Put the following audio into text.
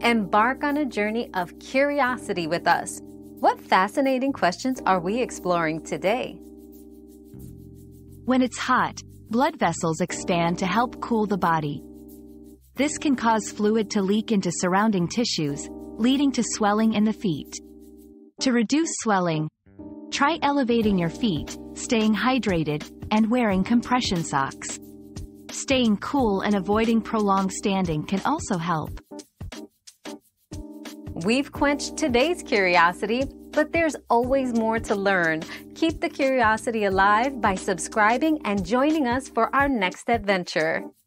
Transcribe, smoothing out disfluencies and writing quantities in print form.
Embark on a journey of curiosity with us. What fascinating questions are we exploring today? When it's hot, blood vessels expand to help cool the body. This can cause fluid to leak into surrounding tissues, leading to swelling in the feet. To reduce swelling, try elevating your feet, staying hydrated, and wearing compression socks. Staying cool and avoiding prolonged standing can also help. We've quenched today's curiosity, but there's always more to learn. Keep the curiosity alive by subscribing and joining us for our next adventure.